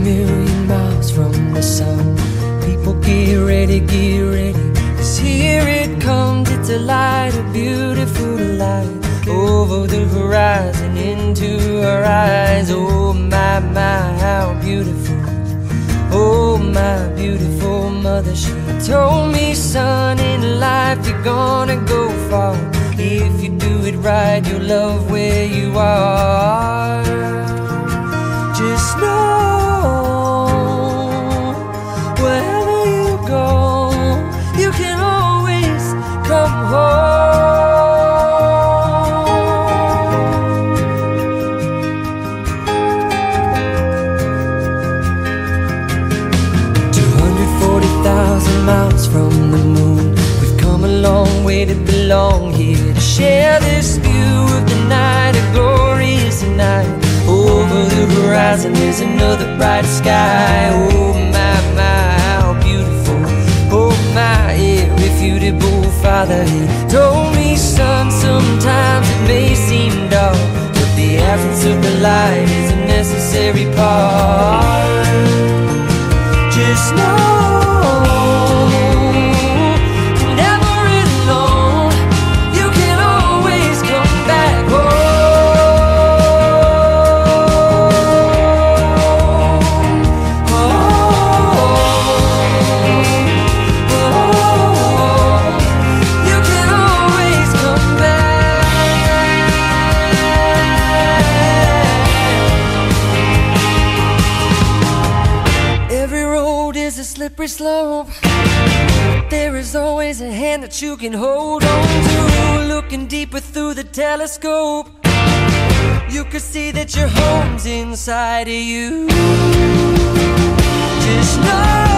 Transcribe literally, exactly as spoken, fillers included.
million miles from the sun. People get ready, get ready, 'cause here it comes. It's a light, a beautiful light, over the horizon, into our eyes. Oh my, my, how beautiful. Oh my beautiful mother, she told me, son, in life you're gonna go far. If you do it right, you'll love where you are. Just know, wherever you go, you can always come home. two hundred forty thousand miles from the moon, we've come a long way to belong here, to share this view of the night, a glorious night. Over the horizon there's another bright sky. Oh my, my, how beautiful. Oh my irrefutable father, he told me, son, sometimes it may seem dark, but the absence of the light is a necessary part. Just know slippery slope. There is always a hand that you can hold on to. Looking deeper through the telescope, you could see that your home's inside of you. Just know